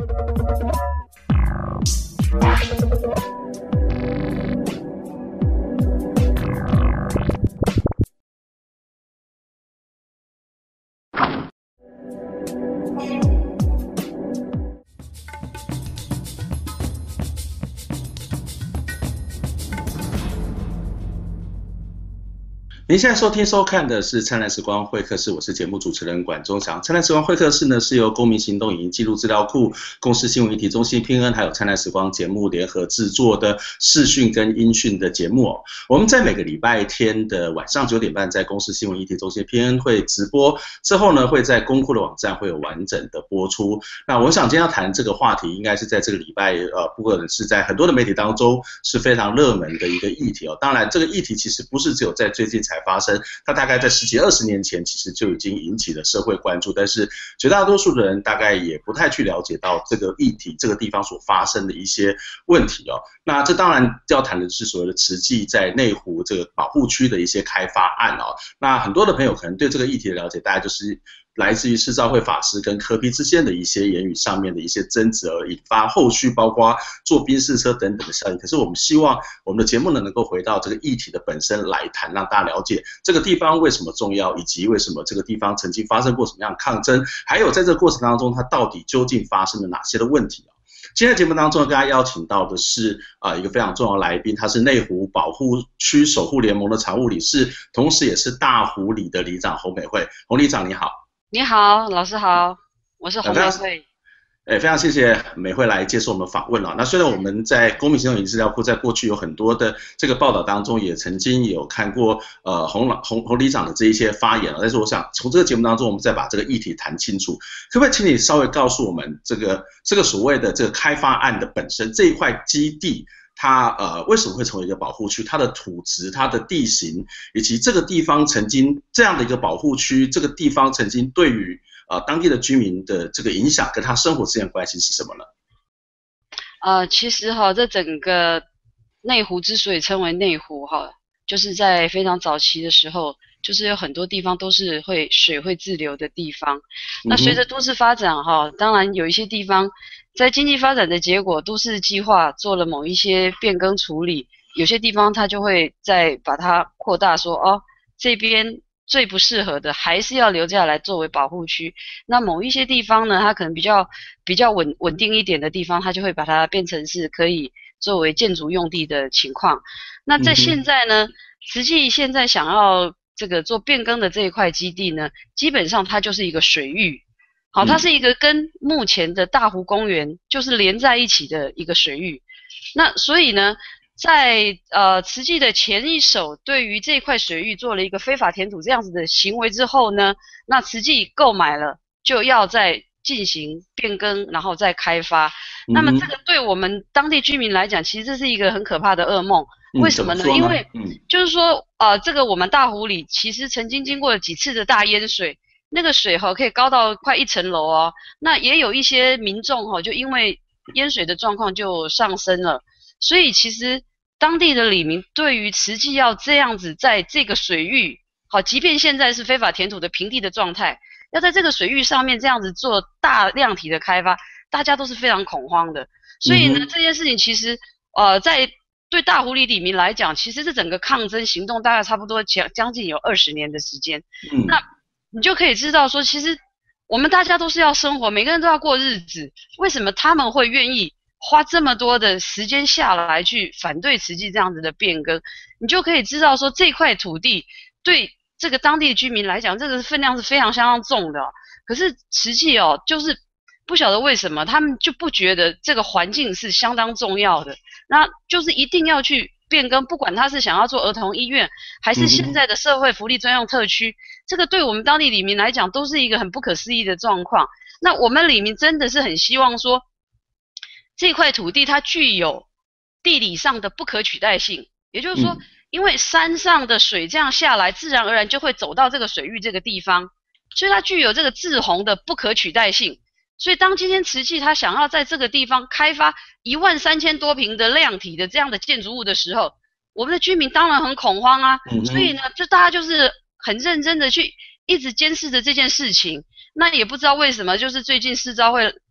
您现在收听收看的是灿烂时光会客室，我是节目主持人管中祥。灿烂时光会客室呢，是由公民行动影音记录资料库、公视新闻议题中心、PN 还有灿烂时光节目联合制作的视讯跟音讯的节目哦。我们在每个礼拜天的晚上9点半，在公视新闻议题中心 PN 会直播，之后呢会在公库的网站会有完整的播出。那我想今天要谈这个话题，应该是在这个礼拜不管是在很多的媒体当中是非常热门的一个议题哦。当然，这个议题其实不是只有在最近才发生，它大概在10几20年前其实就已经引起了社会关注，但是绝大多数的人大概也不太去了解到这个议题这个地方所发生的一些问题哦。那这当然要谈的是所谓的慈济在内湖这个保护区的一些开发案哦。那很多的朋友可能对这个议题的了解，大概就是来自于释照会法师跟柯 P 之间的一些言语上面的一些争执，而引发后续包括坐宾士车等等的效应。可是我们希望我们的节目呢能够回到这个议题的本身来谈，让大家了解这个地方为什么重要，以及为什么这个地方曾经发生过什么样的抗争，还有在这个过程当中它到底究竟发生了哪些的问题。今天的节目当中，跟大家邀请到的是一个非常重要的来宾，他是内湖保护区守护联盟的常务理事，同时也是大湖里的里长洪美惠。洪里长你好。 你好，老师好，我是洪美惠。 非常谢谢美惠来接受我们访问了。那虽然我们在公民行动影音资料库在过去有很多的这个报道当中，也曾经有看过洪里长的这一些发言了，但是我想从这个节目当中，我们再把这个议题谈清楚。可不可以请你稍微告诉我们这个所谓的这个开发案的本身这一块基地？它为什么会成为一个保护区？它的土质、它的地形，以及这个地方曾经这样的一个保护区，这个地方曾经对于当地的居民的这个影响，跟他生活之间的关系是什么呢？ 其实这整个内湖之所以称为内湖就是在非常早期的时候，就是有很多地方都是水会自流的地方。那随着都市发展当然有一些地方在经济发展的结果，都市计划做了某一些变更处理，有些地方它就会再把它扩大说这边最不适合的还是要留下来作为保护区。那某一些地方呢，它可能比较稳定一点的地方，它就会把它变成是可以作为建筑用地的情况。那在现在呢，实际现在想要这个做变更的这一块基地呢，基本上它就是一个水域。它是一个跟目前的大湖公园就是连在一起的一个水域。那所以呢，在慈济的前一手对于这块水域做了一个非法填土这样子的行为之后呢，那慈济购买了就要再进行变更，然后再开发。那么这个对我们当地居民来讲，其实这是一个很可怕的噩梦。为什么呢？因为就是说这个我们大湖里其实曾经经过了几次的大淹水。那个水可以高到快1层楼那也有一些民众就因为淹水的状况就上升了，所以其实当地的里民对于慈济要这样子在这个水域即便现在是非法填土的平地的状态，要在这个水域上面这样子做大量体的开发，大家都是非常恐慌的。所以呢，这件事情其实在对大湖里里民来讲，其实这整个抗争行动大概差不多将近有20年的时间。那你就可以知道说，其实我们大家都是要生活，每个人都要过日子，为什么他们会愿意花这么多的时间下来去反对慈济这样子的变更？你就可以知道说，这块土地对这个当地的居民来讲，这个分量是非常相当重的。可是慈济就是不晓得为什么他们就不觉得这个环境是相当重要的，那就是一定要去变更，不管他是想要做儿童医院，还是现在的社会福利专用特区，这个对我们当地里民来讲都是一个很不可思议的状况。那我们里民真的是很希望说，这块土地它具有地理上的不可取代性，也就是说，因为山上的水这样下来，自然而然就会走到这个水域这个地方，所以它具有这个滞洪的不可取代性。所以当今天慈济他想要在这个地方开发13000多坪的量体的这样的建筑物的时候，我们的居民当然很恐慌所以呢，就大家就是很认真的去一直监视着这件事情。那也不知道为什么，就是最近释照会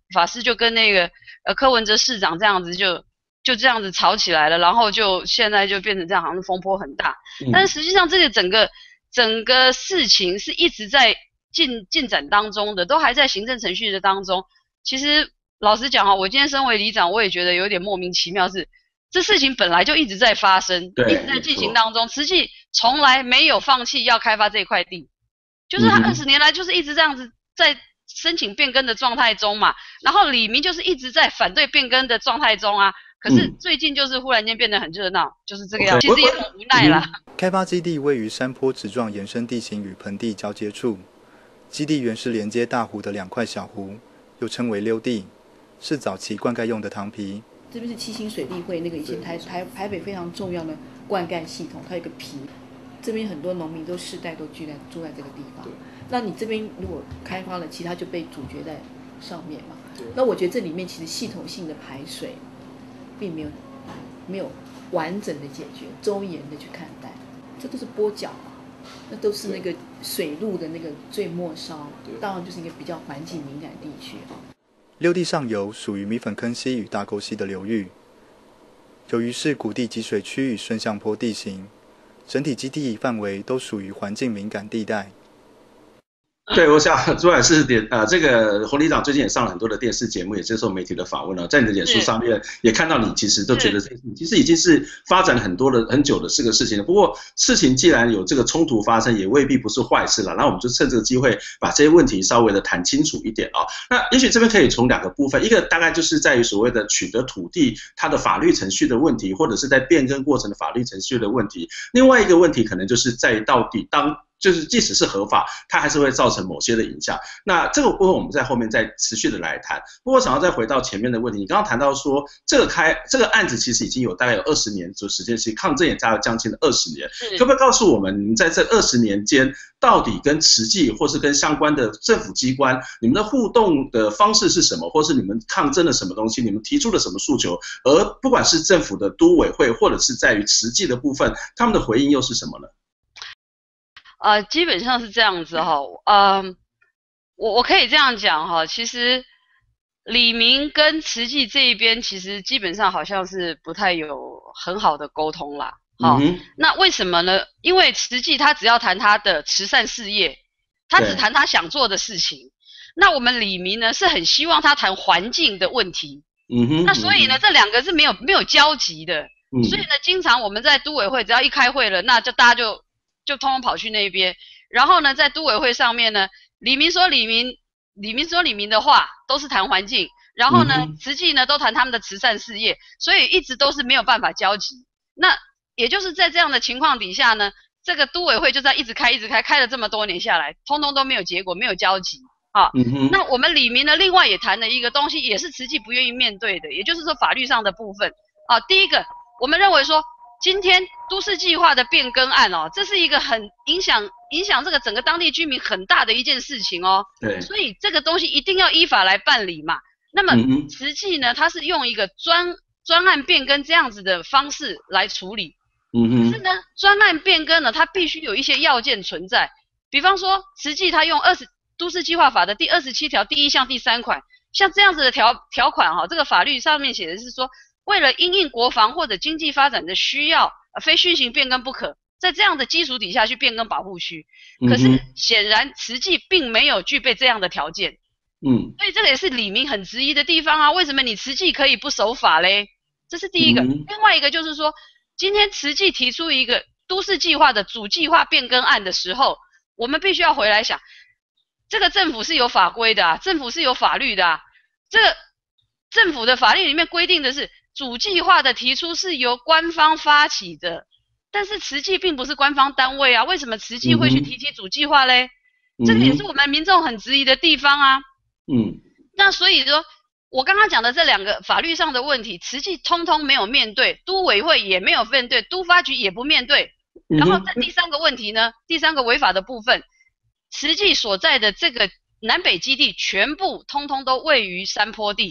法师就跟那个柯文哲市长这样子就这样子吵起来了，然后现在就变成这样，好像风波很大。但是实际上这个整个事情是一直在进展当中的，都还在行政程序的当中。其实老实讲我今天身为里长，我也觉得有点莫名其妙，是这事情本来就一直在发生，一直在进行当中，慈济从来没有放弃要开发这一块地，就是他20年来就是一直这样子在申请变更的状态中嘛，然后里民就是一直在反对变更的状态中啊。可是最近就是忽然间变得很热闹，就是这个样子，其实也很无奈啦。 开发基地位于山坡直状延伸地形与盆地交接处，基地原是连接大湖的2块小湖，又称为溜地，是早期灌溉用的塘皮。 这边是七星水利会那个以前台北非常重要的灌溉系统，它有个皮，这边很多农民都世代都住在这个地方。那你这边如果开发了，其他就被阻绝在上面嘛。那我觉得这里面其实系统性的排水并没有完整的解决，周延的去看待，这都是波角嘛，那都是那个水路的那个最末梢，当然就是一个比较环境敏感地区啊。 溜地上游属于米粉坑溪与大沟溪的流域，由于是谷地集水区与顺向坡地形，整体基地范围都属于环境敏感地带。 对，我想朱老师这个洪里长最近也上了很多的电视节目，也接受媒体的访问了，在你的脸书上面也看到你其实都觉得其实已经是发展了很久的这个事情了。不过事情既然有这个冲突发生，也未必不是坏事了。那我们就趁这个机会把这些问题稍微的谈清楚一点啊。那也许这边可以从2个部分，一个大概就是在于所谓的取得土地它的法律程序的问题，或者是在变更过程的法律程序的问题。另外一个问题可能就是在于到底就是即使是合法，它还是会造成某些的影响。那这个部分我们在后面再持续的来谈。不过想要再回到前面的问题，你刚刚谈到说这个案子其实已经大概有20年的时间，其实抗争也加了将近的20年。可不可以告诉我们，你们在这20年间到底跟慈济或是跟相关的政府机关，你们的互动的方式是什么，或是你们抗争了什么东西，你们提出了什么诉求？而不管是政府的都委会，或者是在于慈济的部分，他们的回应又是什么呢？ 基本上是这样子哈，我可以这样讲哈，其实李明跟慈济这一边其实基本上好像是不太有很好的沟通啦。那为什么呢？因为慈济他只要谈他的慈善事业，他只谈他想做的事情。那我们李明呢是很希望他谈环境的问题。那所以呢这2个是没有交集的。所以呢经常我们在都委会只要一开会了，那就大家就通通跑去那边，然后呢，在都委会上面呢，李明说李明的话都是谈环境，然后呢，慈济呢都谈他们的慈善事业，所以一直都是没有办法交集。那也就是在这样的情况底下呢，这个都委会就在一直开了这么多年下来，通通都没有结果，没有交集啊。那我们李明呢，另外也谈了一个东西，也是慈济不愿意面对的，也就是说法律上的部分啊。第一个，我们认为说，今天都市计划的变更案这是一个很影响这个整个当地居民很大的一件事情对，所以这个东西一定要依法来办理嘛。那么实际呢，它是用一个专案变更这样子的方式来处理。可是呢，专案变更呢，它必须有一些要件存在。比方说，实际它用都市计划法的第27条第1项第3款，像这样子的条款这个法律上面写的是说，为了因应国防或者经济发展的需要，非虚行变更不可，在这样的基础底下去变更保护区。可是显然慈济并没有具备这样的条件。所以这个也是李明很质疑的地方啊，为什么你慈济可以不守法嘞？这是第一个。另外一个就是说，今天慈济提出一个都市计划的主计划变更案的时候，我们必须要回来想，这个政府是有法规的政府是有法律的这个政府的法律里面规定的是，主计划的提出是由官方发起的，但是慈济并不是官方单位为什么慈济会去提起主计划嘞？这个也是我们民众很质疑的地方那所以说，我刚刚讲的这2个法律上的问题，慈济通通没有面对，都委会也没有面对，都发局也不面对。然后第3个问题呢，第3个违法的部分，慈济所在的这个南北基地全部通通都位于山坡地。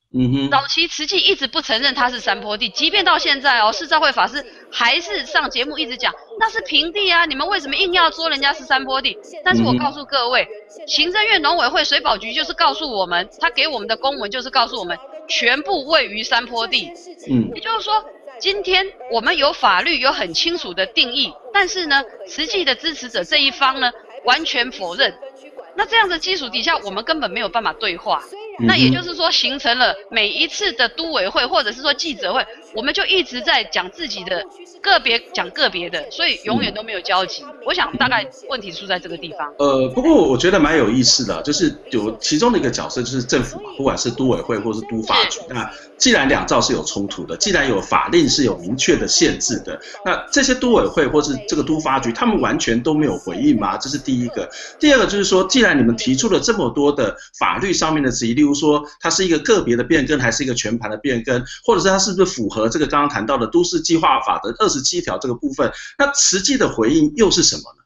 早期慈济一直不承认它是山坡地，即便到现在释照会法师还是上节目一直讲那是平地啊，你们为什么硬要说人家是山坡地？但是我告诉各位，行政院农委会水保局就是告诉我们，他给我们的公文就是告诉我们，全部位于山坡地。也就是说，今天我们有法律有很清楚的定义，但是呢，慈济的支持者这一方呢，完全否认。那这样的基础底下，我们根本没有办法对话。那也就是说，形成了每一次的都委会或者是说记者会，我们就一直在讲自己的个别，讲个别的，所以永远都没有交集。我想大概问题出在这个地方。 不过我觉得蛮有意思的，就是有其中的一个角色就是政府嘛，不管是都委会或是都发局。那既然两造是有冲突的，既然有法令是有明确的限制的，那这些都委会或是这个都发局，他们完全都没有回应吗？这是第一个。第二个就是说，既然你们提出了这么多的法律上面的质疑，例如说它是一个个别的变更，还是一个全盘的变更，或者是它是不是符合这个刚刚谈到的都市计划法的27条这个部分，那实际的回应又是什么呢？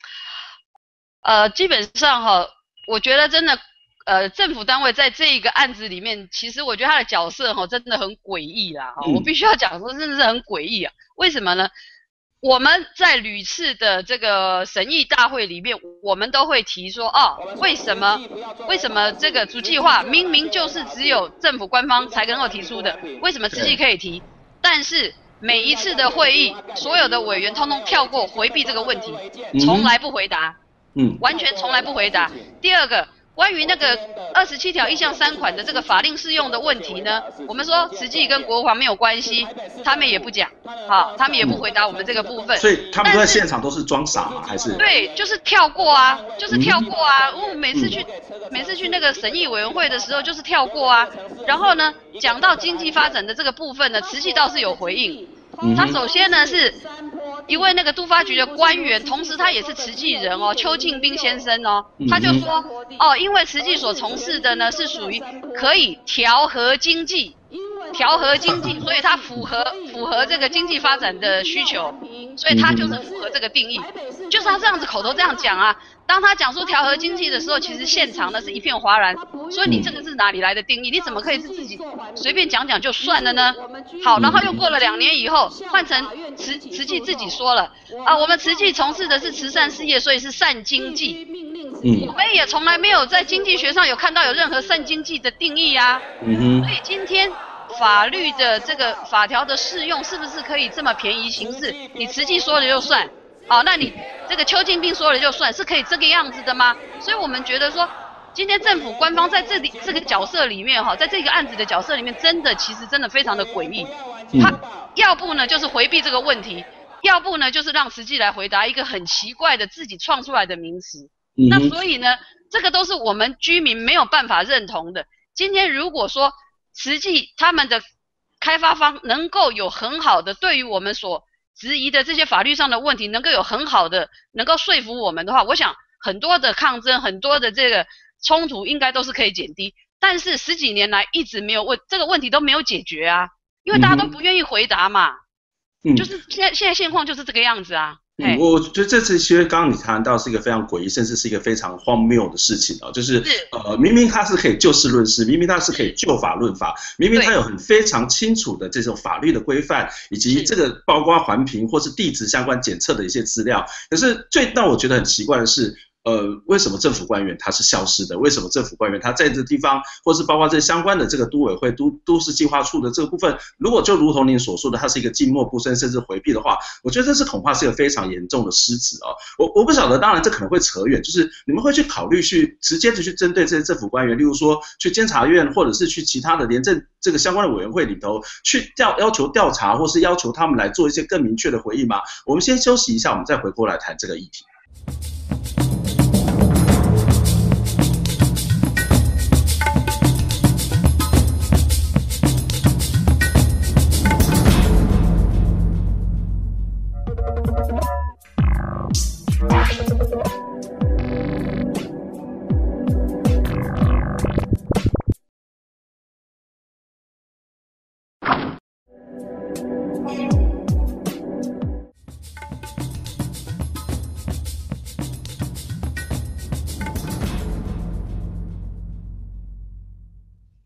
基本上我觉得真的政府单位在这一个案子里面，其实我觉得他的角色真的很诡异啦。我必须要讲说，真的是很诡异啊。为什么呢？我们在屡次的这个审议大会里面，我们都会提说，为什么这个主计划明明就是只有政府官方才能够提出的，为什么慈济可以提？但是每一次的会议，所有的委员通通跳过回避这个问题，从来不回答，完全从来不回答。第二个，关于那个27条1项3款的这个法令适用的问题呢，我们说慈济跟国防没有关系，他们也不讲，他们也不回答我们这个部分。 所以他们都在现场都是装傻吗？还是？ 对，就是跳过啊，就是跳过啊。我每次去那个审议委员会的时候，就是跳过啊。然后呢，讲到经济发展的这个部分呢，慈济倒是有回应。他首先呢是一位那个都发局的官员，同时他也是慈济人邱敬斌先生他就说因为慈济所从事的呢是属于可以调和经济，所以它符合这个经济发展的需求，所以它就是符合这个定义，就是他这样子口头这样讲啊。当他讲说调和经济的时候，其实现场呢是一片哗然，所以你这个是哪里来的定义？你怎么可以是自己随便讲讲就算了呢？好，然后又过了2年以后，换成慈济自己说了我们慈济从事的是慈善事业，所以是善经济。我们也从来没有在经济学上有看到有任何善经济的定义啊。所以今天法律的这个法条的适用是不是可以这么便宜行事？你慈济说了就算，那你这个邱敬斌说了就算，是可以这个样子的吗？所以我们觉得说，今天政府官方在这个角色里面在这个案子的角色里面，其实真的非常的诡异。他要不呢就是回避这个问题，要不呢就是让慈济来回答一个很奇怪的自己创出来的名词。那所以呢，这个都是我们居民没有办法认同的。今天如果说慈济他们的开发方能够有很好的对于我们所质疑的这些法律上的问题，能够有很好的能够说服我们的话，我想很多的抗争，很多的这个冲突应该都是可以减低。但是10几年来一直没有这个问题都没有解决啊，因为大家都不愿意回答嘛。就是现在现况就是这个样子啊。 我觉得这次其实刚刚你谈到是一个非常诡异，甚至是一个非常荒谬的事情就是明明它是可以就事论事，明明它是可以就法论法，明明它有非常清楚的这种法律的规范，以及这个包括环评或是地质相关检测的一些资料。可是最让我觉得很奇怪的是，为什么政府官员他是消失的？为什么政府官员他在这地方，或是包括这相关的这个都委会、都市计划处的这个部分，如果就如同您所说的，它是一个静默不声，甚至回避的话，我觉得这是恐怕是一个非常严重的失职我不晓得，当然这可能会扯远，就是你们会去考虑去直接的去针对这些政府官员，例如说去监察院，或者是去其他的廉政这个相关的委员会里头去要求调查，或是要求他们来做一些更明确的回应吗？我们先休息一下，我们再回过来谈这个议题。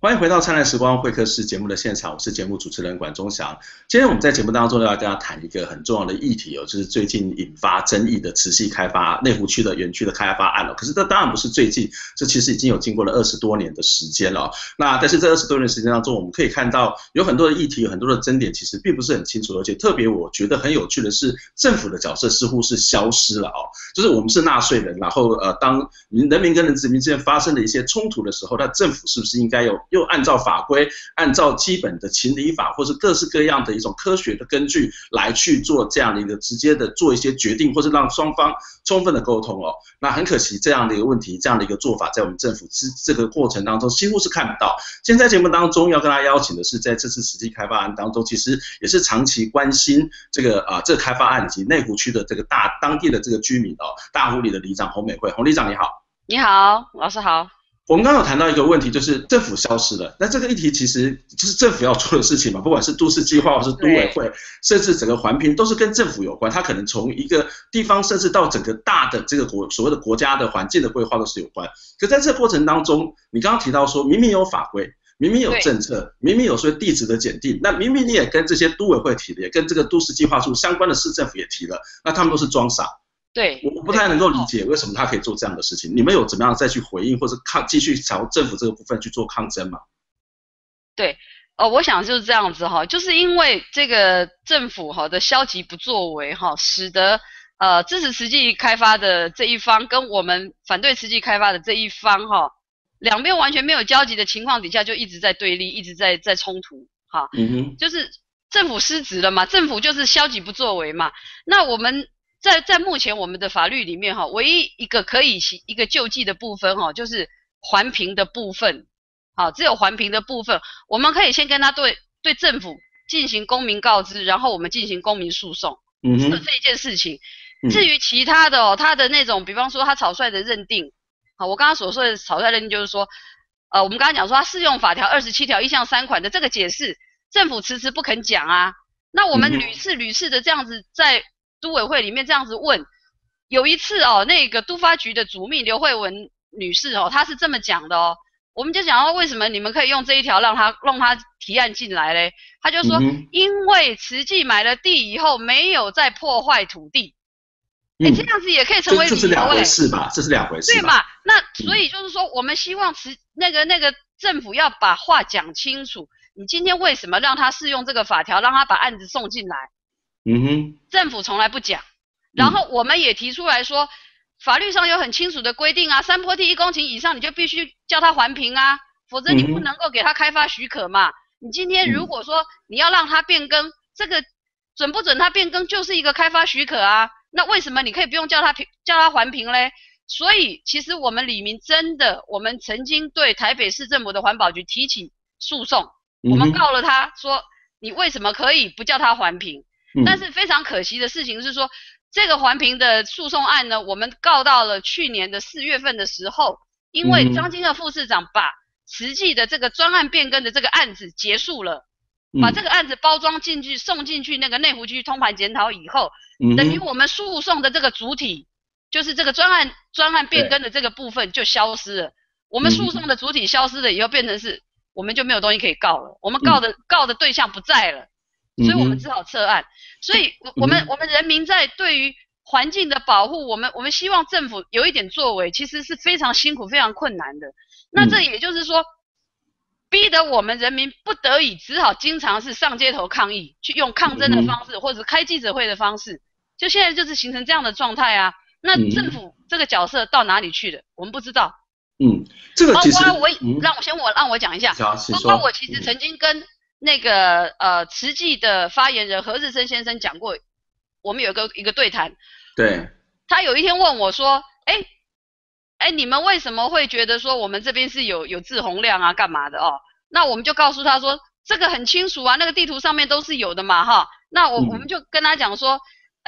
欢迎回到灿烂时光会客室节目的现场，我是节目主持人管中祥。今天我们在节目当中要跟大家谈一个很重要的议题哦，就是最近引发争议的慈济开发内湖区的园区的开发案哦。可是这当然不是最近，这其实已经有经过了20多年的时间了哦。那但是这20多年的时间当中，我们可以看到有很多的议题，有很多的争点，其实并不是很清楚，而且特别我觉得很有趣的是，政府的角色似乎是消失了哦。就是我们是纳税人，然后当人民跟人民之间发生了一些冲突的时候，那政府是不是应该又按照法规，按照基本的情理法，或是各式各样的一种科学的根据来去做这样的一个直接的做一些决定，或是让双方充分的沟通哦。那很可惜这样的一个问题，这样的一个做法，在我们政府这个过程当中几乎是看不到。现在节目当中要跟大家邀请的是，在这次实际开发案当中，其实也是长期关心这个开发案以及内湖区的这个当地的这个居民哦，大湖里的里长洪美惠，洪里长你好。 你好，老师好。 我们刚刚有谈到一个问题，就是政府消失了。那这个议题其实就是政府要做的事情嘛，不管是都市计划，或是都委会，甚至整个环评，都是跟政府有关。它可能从一个地方，甚至到整个大的这个所谓的国家的环境的规划都是有关。可在这个过程当中，你刚刚提到说，明明有法规，明明有政策，明明有所谓地质的检定，那明明你也跟这些都委会提了，也跟这个都市计划处相关的市政府也提了，那他们都是装傻。 对， 我不太能够理解为什么他可以做这样的事情。你们有怎么样再去回应，或者继续朝政府这个部分去做抗争吗？ 对，我想就是这样子哈，就是因为这个政府的消极不作为哈，使得支持慈济开发的这一方跟我们反对慈济开发的这一方哈，两边完全没有交集的情况底下，就一直在对立，一直在冲突哈。就是政府失职了嘛，政府就是消极不作为嘛。那我们在目前我们的法律里面哈，唯一一个可以一个救济的部分哈，就是环评的部分。好，只有环评的部分，我们可以先跟他对政府进行公民告知，然后我们进行公民诉讼。是这一件事情。至于其他的他的那种，比方说他草率的认定，好，我刚刚所说的草率认定就是说，我们刚刚讲说他适用法条27条1项3款的这个解释，政府迟迟不肯讲啊。那我们屡次的这样子在都委会里面这样子问，有一次那个都发局的主秘刘慧文女士她是这么讲的我们就讲到为什么你们可以用这一条让他提案进来嘞？他就说，因为慈济买了地以后没有再破坏土地，这样子也可以成为理由。这是两回事吧？这是两回事，对嘛？那所以就是说，我们希望那个政府要把话讲清楚。你今天为什么让他适用这个法条，让他把案子送进来？政府从来不讲。然后我们也提出来说，法律上有很清楚的规定啊，山坡地1公顷以上你就必须叫他环评啊，否则你不能够给他开发许可嘛。你今天如果说你要让他变更，这个准不准他变更就是一个开发许可啊，那为什么你可以不用叫他环评嘞？所以其实我们里民真的，我们曾经对台北市政府的环保局提起诉讼，我们告了他说你为什么可以不叫他环评？但是非常可惜的事情是说，这个环评的诉讼案呢，我们告到了去年的4月份的时候，因为张金鹤副市长把慈济的这个专案变更的这个案子结束了，把这个案子包装进去送进去那个内湖区通盘检讨以后，等于我们诉讼的这个主体，就是这个专案变更的这个部分就消失了。我们诉讼的主体消失了以后，变成是我们就没有东西可以告了，我们告的对象不在了。所以我们只好撤案。所以我们人民在对于环境的保护，我们希望政府有一点作为，其实是非常辛苦非常困难的。那这也就是说，逼得我们人民不得已只好经常是上街头抗议，去用抗争的方式，或者开记者会的方式，就现在就是形成这样的状态啊。那政府这个角色到哪里去了？我们不知道。 这个其实让我讲一下，包括我其实曾经跟那个慈济的发言人何日升先生讲过，我们有一个对谈。对。他有一天问我说，你们为什么会觉得说我们这边是有滞洪量啊干嘛的那我们就告诉他说，这个很清楚啊，那个地图上面都是有的嘛哈。那我们就跟他讲说，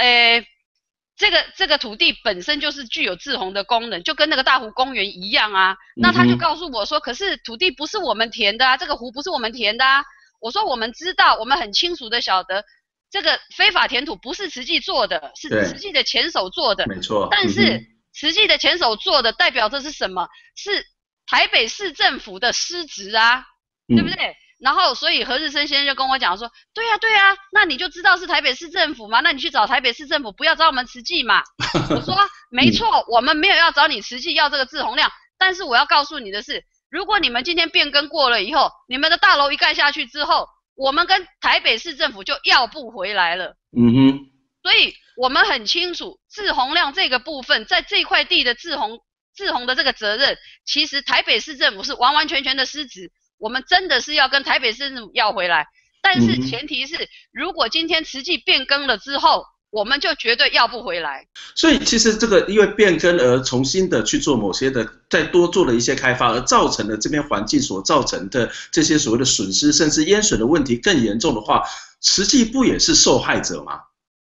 这个土地本身就是具有滞洪的功能，就跟那个大湖公园一样啊。那他就告诉我说，可是土地不是我们填的啊，这个湖不是我们填的啊。我说我们知道，我们很清楚的晓得，这个非法填土不是慈济做的，是慈济的前手做的。没错。但是慈济的前手做的代表着是什么？是台北市政府的失职啊。 对不对？然后所以何日升先生就跟我讲说，对啊，那你就知道是台北市政府嘛，那你去找台北市政府，不要找我们慈济嘛。我说没错，我们没有要找你慈济要这个自洪量，但是我要告诉你的是，如果你们今天变更过了以后，你们的大楼一盖下去之后，我们跟台北市政府就要不回来了。所以我们很清楚自洪量这个部分，在这块地的自洪的这个责任，其实台北市政府是完完全全的失职，我们真的是要跟台北市政府要回来。但是前提是，如果今天慈济变更了之后，我们就绝对要不回来。 所以其实这个因为变更而重新的去做某些的，再多做了一些开发，而造成了这边环境所造成的这些所谓的损失，甚至淹水的问题更严重的话，慈济不也是受害者吗？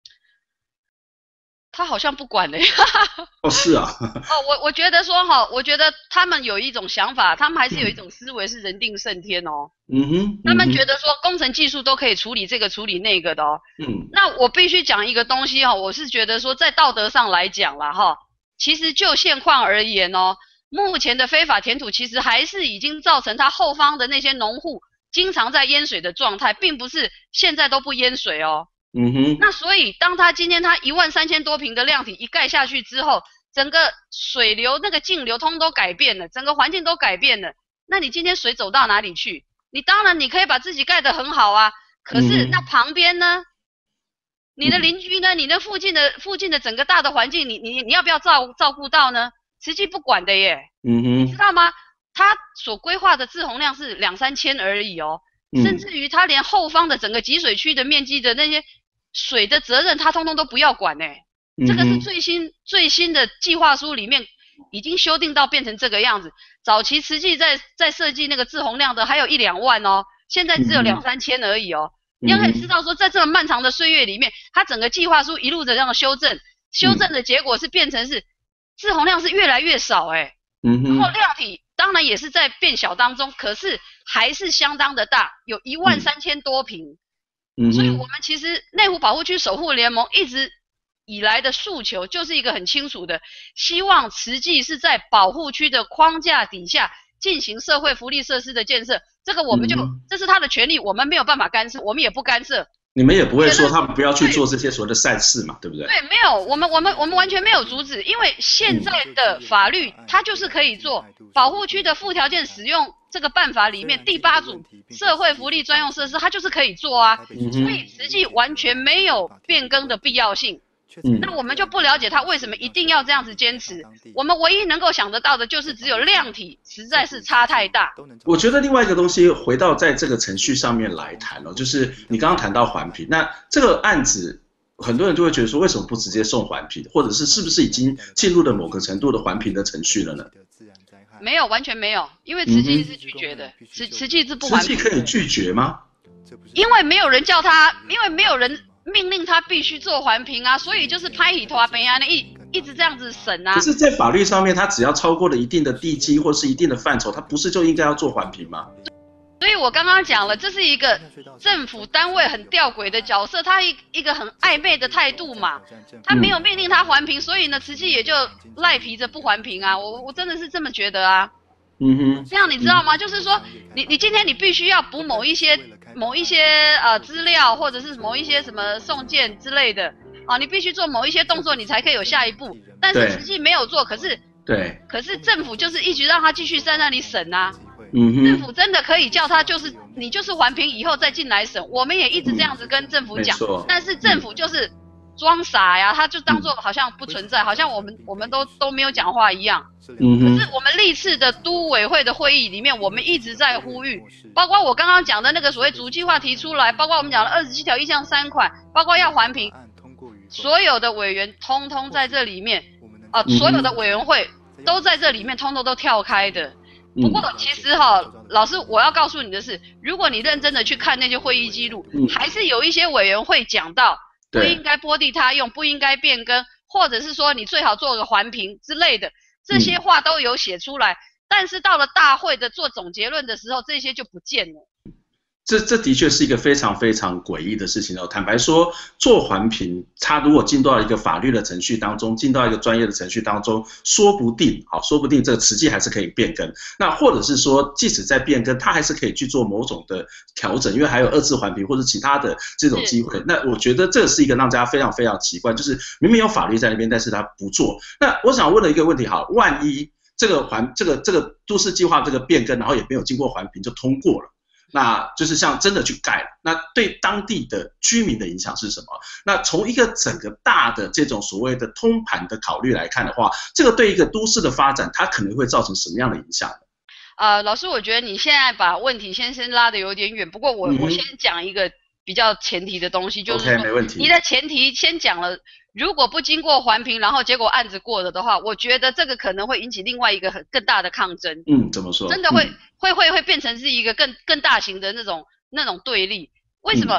他好像不管哦，是啊。 我觉得说我觉得他们有一种想法，他们还是有一种思维是人定胜天哦。他们觉得说工程技术都可以处理这个处理那个的哦。那我必须讲一个东西我是觉得说在道德上来讲啦其实就现况而言目前的非法填土其实还是已经造成他后方的那些农户经常在淹水的状态，并不是现在都不淹水哦。那所以当他今天他13000多坪的量体一盖下去之后，整个水流那个径流通都改变了，整个环境都改变了。那你今天水走到哪里去？你当然你可以把自己盖得很好啊，可是那旁边呢？你的邻居呢？你的附近的整个大的环境，你要不要照顾到呢？慈济不管的耶。你知道吗？他所规划的自洪量是2-3千而已哦，甚至于他连后方的整个集水区的面积的那些水的责任，他通通都不要管这个是最新的计划书里面已经修订到变成这个样子。早期慈济在设计那个自洪量的还有1-2万哦，现在只有2-3千而已哦。你要可以知道说，在这么漫长的岁月里面，它整个计划书一路的这样修正的结果是变成是自洪量是越来越少然后量体当然也是在变小当中，可是还是相当的大，有13000多坪。所以我们其实内湖保护区守护联盟一直以来的诉求就是一个很清楚的，希望慈济是在保护区的框架底下进行社会福利设施的建设，这个我们就这是他的权利，我们没有办法干涉，我们也不干涉。 你们也不会说他们不要去做这些所谓的赛事嘛，对不对？ 对，没有，我们完全没有阻止，因为现在的法律它就是可以做保护区的附条件使用这个办法里面第8组社会福利专用设施，它就是可以做啊，所以实际完全没有变更的必要性。那我们就不了解他为什么一定要这样子坚持。我们唯一能够想得到的就是只有量体实在是差太大。 我觉得另外一个东西回到在这个程序上面来谈就是你刚刚谈到环评，那这个案子很多人就会觉得说为什么不直接送环评，或者是不是已经进入了某个程度的环评的程序了呢？ 没有，完全没有，因为慈济是拒绝的，慈济是不环评。 慈济可以拒绝吗？ 因为没有人叫他，因为没有人命令他必须做环评啊，所以就是拍一拖边啊，一直这样子审啊。 可是，在法律上面，他只要超过了一定的地基或是一定的范畴，他不是就应该要做环评吗？ 所以我刚刚讲了，这是一个政府单位很吊诡的角色，他一个很暧昧的态度嘛。他没有命令他环评，所以呢，慈济也就赖皮着不环评啊。我真的是这么觉得啊。这样你知道吗？就是说，你今天你必须要补某一些资料，或者是某一些什么送件之类的啊，你必须做某一些动作，你才可以有下一步。但是实际没有做，可是政府就是一直让他继续在那里审啊。政府真的可以叫他你就是环评以后再进来审，我们也一直这样子跟政府讲，但是政府就是装傻呀，他就当作好像不存在，好像我们都没有讲话一样。可是我们历次的都委会的会议里面，我们一直在呼吁，包括我刚刚讲的那个所谓主计划提出来，包括我们讲的27条1项3款，包括要环评，所有的委员通通在这里面所有的委员会都在这里面通通都跳开的。不过其实老师我要告诉你的是，如果你认真的去看那些会议记录，还是有一些委员会讲到不应该拨地他用，不应该变更，或者是说你最好做个环评之类的，这些话都有写出来。但是到了大会的做总结论的时候，这些就不见了。 这的确是一个非常非常诡异的事情哦。坦白说，做环评，它如果进到一个法律的程序当中，进到一个专业的程序当中，说不定这个实际还是可以变更。那或者是说，即使在变更，它还是可以去做某种的调整，因为还有二次环评或者其他的这种机会。那我觉得这是一个让大家非常非常奇怪，就是明明有法律在那边，但是他不做。那我想问的一个问题，万一这个都市计划这个变更，然后也没有经过环评就通过了。那就是像真的去盖了，那对当地的居民的影响是什么？那从一个整个大的这种所谓的通盘的考虑来看的话，这个对一个都市的发展，它可能会造成什么样的影响呢？ 老师，我觉得你现在把问题先拉得有点远，不过我先讲一个比较前提的东西，就是说， 没问题。 你的前提先讲了，如果不经过环评，然后结果案子过了的话，我觉得这个可能会引起另外一个更大的抗争。 怎么说？ 真的会变成是一个更大型的那种对立。为什么？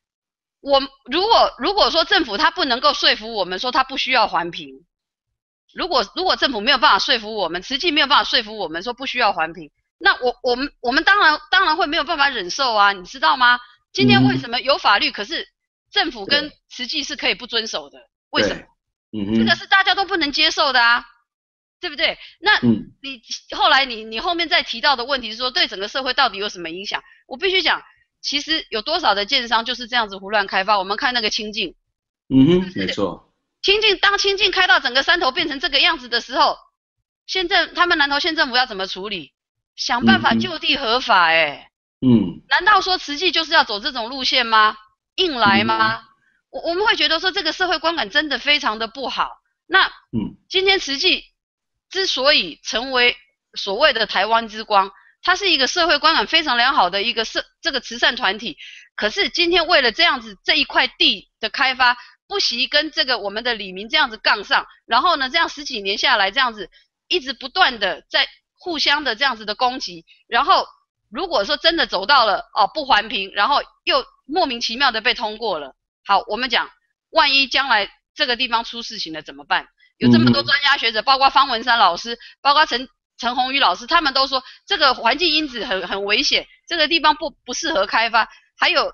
如果说政府他不能够说服我们说他不需要环评，如果政府没有办法说服我们，实际没有办法说服我们说不需要环评，那我们当然会没有办法忍受啊，你知道吗？今天为什么有法律，可是政府跟实际是可以不遵守的？为什么？这个是大家都不能接受的啊，对不对？那你后来你后面再提到的问题是说，对整个社会到底有什么影响？我必须讲，其实有多少的建商就是这样子胡乱开发。我们看那个清境， 没错。 当清境开到整个山头变成这个样子的时候，他们南投县政府要怎么处理？想办法就地合法难道说慈济就是要走这种路线吗？硬来吗？我们会觉得说这个社会观感真的非常的不好。那今天慈济之所以成为所谓的台湾之光，它是一个社会观感非常良好的一个这个慈善团体，可是今天为了这样子这一块地的开发，不惜跟这个我们的里民这样子杠上，然后呢这样10几年下来这样子一直不断的在互相的这样子的攻击，然后如果说真的走到了不环评，然后又莫名其妙的被通过了，好，我们讲万一将来这个地方出事情了怎么办？有这么多专家学者，包括方文山老师，包括陈鸿宇老师，他们都说这个环境因子很危险，这个地方不适合开发。还有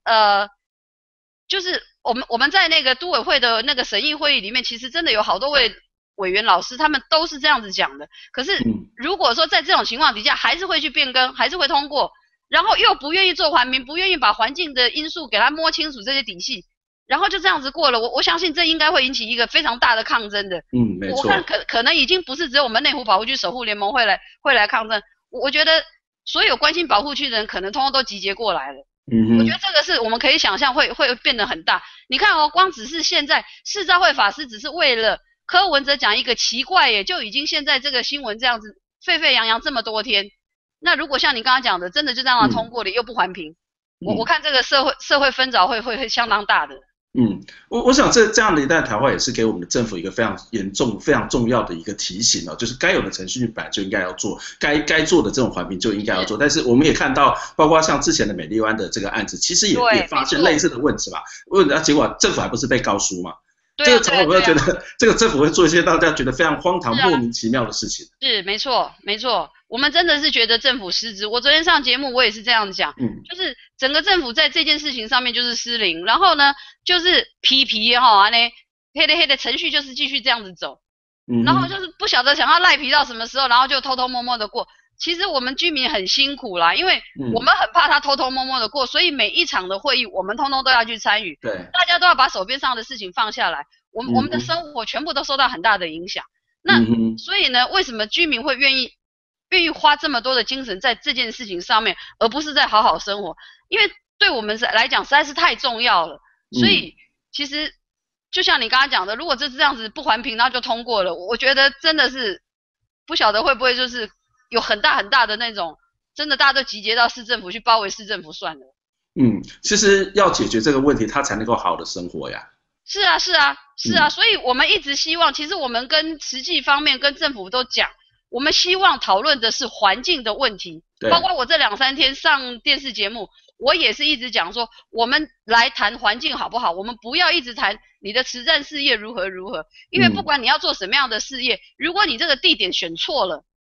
就是我们在那个都委会的那个审议会议里面，其实真的有好多位委员老师，他们都是这样子讲的。可是如果说在这种情况底下还是会去变更，还是会通过，然后又不愿意做环评，不愿意把环境的因素给它摸清楚这些底细，然后就这样子过了，我相信这应该会引起一个非常大的抗争的。 没错。 我看可能已经不是只有我们内湖保护区守护联盟会来抗争，我觉得所有关心保护区的人可能通通都集结过来了。我觉得这个是我们可以想象会变得很大。你看光只是现在释照会法师只是为了柯文哲讲一个奇怪耶，就已经现在这个新闻这样子沸沸扬扬这么多天。那如果像你刚刚讲的，真的就让他通过了，又不环评，我看这个社会纷扰会相当大的。 我想这样的一段谈话也是给我们的政府一个非常严重、非常重要的一个提醒就是该有的程序本来就应该要做，该做的这种环评就应该要做。但是我们也看到，包括像之前的美丽湾的这个案子，其实也发现类似的问题嘛。结果政府还不是被告输嘛？这个时候我会觉得，这个政府会做一些大家觉得非常荒唐、莫名其妙的事情。 是没错，我们真的是觉得政府失职。我昨天上节目我也是这样讲，就是整个政府在这件事情上面就是失灵，然后呢就是皮黑的程序就是继续这样子走，然后就是不晓得想要赖皮到什么时候，然后就偷偷摸摸的过。其实我们居民很辛苦啦，因为我们很怕他偷偷摸摸的过，所以每一场的会议我们通通都要去参与，大家都要把手边上的事情放下来，我们的生活全部都受到很大的影响。那所以呢，为什么居民会愿意花这么多的精神在这件事情上面，而不是在好好生活？因为对我们来讲实在是太重要了。所以其实就像你刚刚讲的，如果这样子不环评，然后就通过了，我觉得真的是不晓得会不会就是有很大很大的那种，真的大家都集结到市政府去包围市政府算了。 其实要解决这个问题，他才能够好好的生活呀。 是啊，所以我们一直希望，其实我们跟实际方面跟政府都讲，我们希望讨论的是环境的问题。包括我这2、3天上电视节目，我也是一直讲说，我们来谈环境好不好？我们不要一直谈你的慈善事业如何，因为不管你要做什么样的事业，如果你这个地点选错了，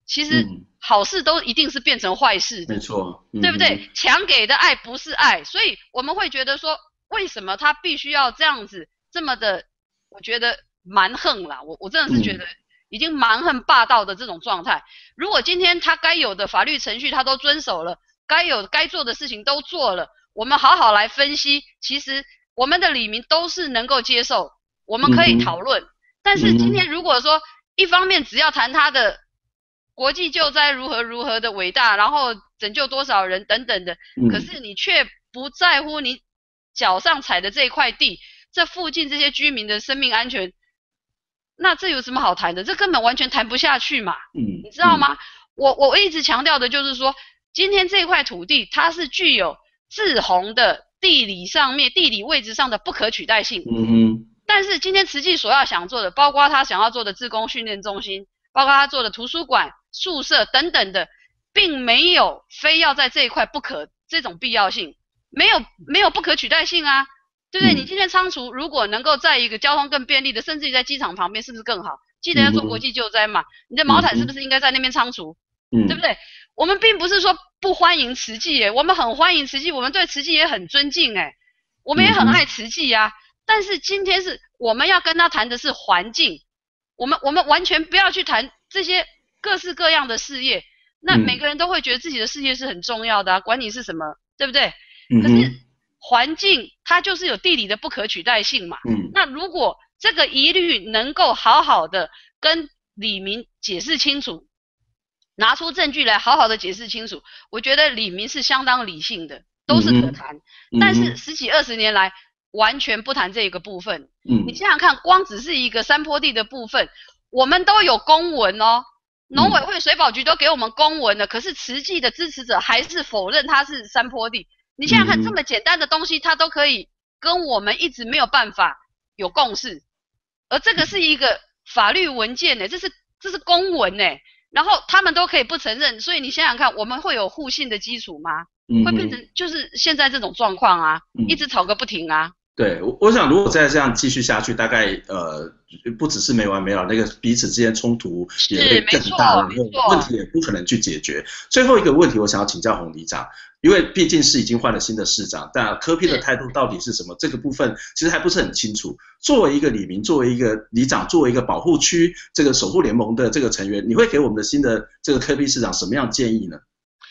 其实好事都一定是变成坏事的， 没错， 对不对？强给的爱不是爱，所以我们会觉得说，为什么他必须要这样子这么的，我觉得蛮横啦，我真的是觉得已经蛮横霸道的这种状态。如果今天他该有的法律程序他都遵守了，该做的事情都做了，我们好好来分析，其实我们的里民都是能够接受，我们可以讨论。但是今天如果说一方面只要谈他的国际救灾如何的伟大，然后拯救多少人等等的，可是你却不在乎你脚上踩的这一块地，这附近这些居民的生命安全，那这有什么好谈的？这根本完全谈不下去嘛。你知道吗？我一直强调的就是说，今天这块土地它是具有志宏的地理位置上的不可取代性。但是今天慈济所要想做的，包括他想要做的志工训练中心，包括他做的图书馆、宿舍等等的，并没有非要在这一块不可这种必要性，没有不可取代性啊，对不对？你今天仓储如果能够在一个交通更便利的，甚至于在机场旁边，是不是更好？记得要做国际救灾嘛，你的毛毯是不是应该在那边仓储？对不对？我们并不是说不欢迎慈济我们很欢迎慈济，我们对慈济也很尊敬我们也很爱慈济啊。但是今天是我们要跟他谈的是环境，我们完全不要去谈这些各式各样的事业。那每个人都会觉得自己的事业是很重要的管你是什么，对不对？可是环境它就是有地理的不可取代性嘛。那如果这个疑虑能够好好的跟里民解释清楚，拿出证据来好好的解释清楚，我觉得里民是相当理性的，都是可谈。但是十几20年来完全不谈这个部分。你想想看，光只是一个山坡地的部分，我们都有公文农委会、水保局都给我们公文了，可是慈济的支持者还是否认它是山坡地。你想想看，这么简单的东西，它都可以跟我们一直没有办法有共识，而这个是一个法律文件这是公文然后他们都可以不承认，所以你想想看，我们会有互信的基础吗？会变成就是现在这种状况啊，一直吵个不停啊。 对，我想如果再这样继续下去，大概不只是没完没了，那个彼此之间冲突也会更大，然后问题也不可能去解决。最后一个问题，我想要请教洪里长，因为毕竟是已经换了新的市长，但柯 P 的态度到底是什么？这个部分其实还不是很清楚。作为一个里民，作为一个里长，作为一个保护区这个守护联盟的这个成员，你会给我们的新的这个柯 P 市长什么样的建议呢？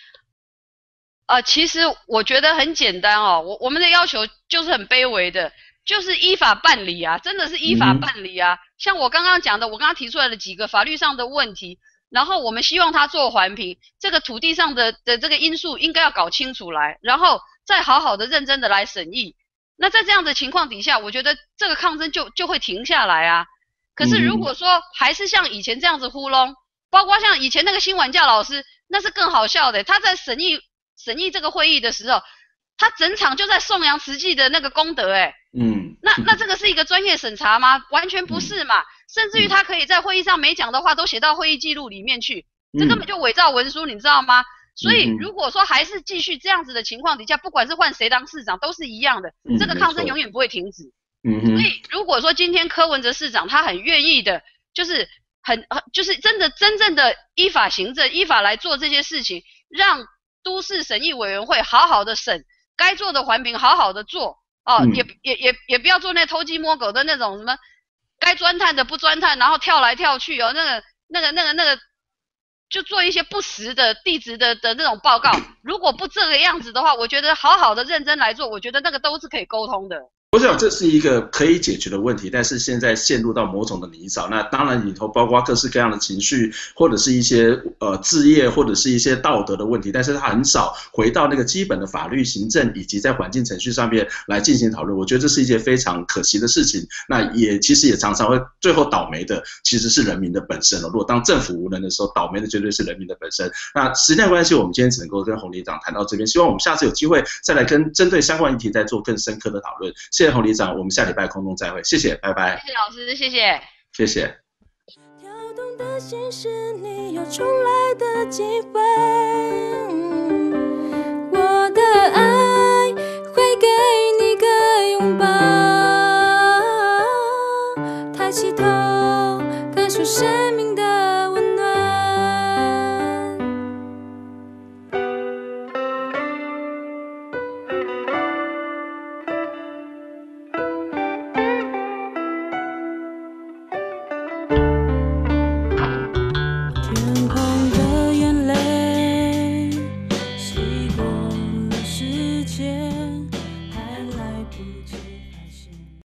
其实我觉得很简单我们的要求就是很卑微的，就是依法办理啊，真的是依法办理啊。像我刚刚讲的，我刚刚提出来的几个法律上的问题，然后我们希望他做环评，这个土地上的这个因素应该要搞清楚来，然后再好好的认真的来审议。那在这样的情况底下，我觉得这个抗争就会停下来啊。可是如果说还是像以前这样子糊弄，包括像以前那个辛婉教老师，那是更好笑的，他在审议这个会议的时候，他整场就在颂扬慈济的那个功德那这个是一个专业审查吗？完全不是嘛。甚至于他可以在会议上没讲的话都写到会议记录里面去，这根本就伪造文书，你知道吗？所以如果说还是继续这样子的情况底下，不管是换谁当市长都是一样的，这个抗争永远不会停止。所以如果说今天柯文哲市长他很愿意的，就是真正的依法行政，依法来做这些事情，让都市审议委员会好好的审，该做的环评好好的做也不要做那偷鸡摸狗的那种什么该钻探的不钻探，然后跳来跳去那个就做一些不实的地质的那种报告。如果不这个样子的话，我觉得好好的认真来做，我觉得那个都是可以沟通的。 我想这是一个可以解决的问题，但是现在陷入到某种的泥沼，那当然里头包括各式各样的情绪，或者是一些志业，或者是一些道德的问题，但是它很少回到那个基本的法律、行政以及在环境程序上面来进行讨论。我觉得这是一件非常可惜的事情。那其实也常常会最后倒霉的其实是人民的本身如果当政府无能的时候，倒霉的绝对是人民的本身。那时间关系，我们今天只能够跟洪里长谈到这边，希望我们下次有机会再来针对相关议题再做更深刻的讨论。谢谢洪里长，我们下礼拜空中再会，谢谢，拜拜。 谢谢老师，谢谢， 谢谢。 跳动的心事，你有重来的机会。